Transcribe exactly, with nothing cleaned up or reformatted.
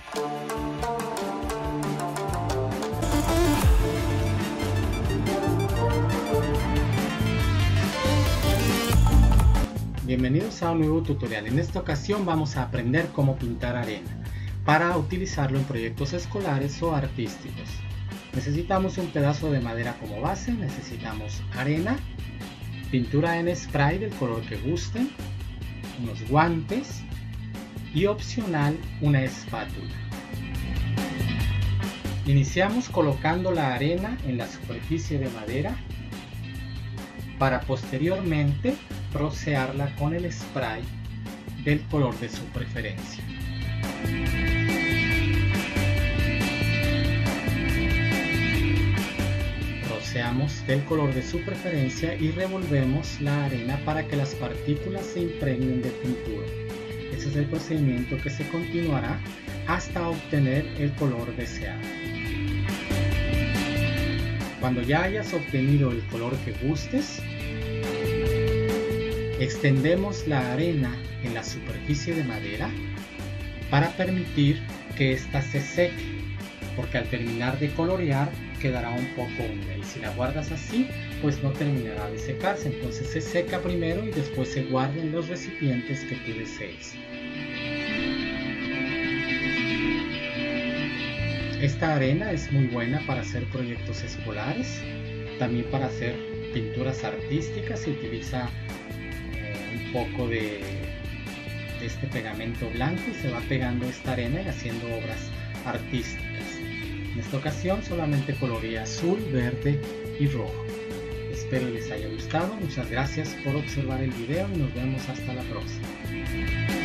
Bienvenidos a un nuevo tutorial. En esta ocasión vamos a aprender cómo pintar arena para utilizarlo en proyectos escolares o artísticos. Necesitamos un pedazo de madera como base, necesitamos arena, pintura en spray del color que gusten, unos guantes y opcional una espátula. Iniciamos colocando la arena en la superficie de madera para posteriormente rocearla con el spray del color de su preferencia. Roceamos del color de su preferencia y revolvemos la arena para que las partículas se impregnen de pintura. Ese es el procedimiento que se continuará hasta obtener el color deseado. Cuando ya hayas obtenido el color que gustes, extendemos la arena en la superficie de madera para permitir que ésta se seque, porque al terminar de colorear quedará un poco húmeda y si la guardas así pues no terminará de secarse. Entonces se seca primero y después se guarda en los recipientes que tú desees. Esta arena es muy buena para hacer proyectos escolares, también para hacer pinturas artísticas. Se utiliza un poco de, de este pegamento blanco y se va pegando esta arena y haciendo obras artísticas. En esta ocasión solamente coloreé azul, verde y rojo. Espero les haya gustado. Muchas gracias por observar el video y nos vemos hasta la próxima.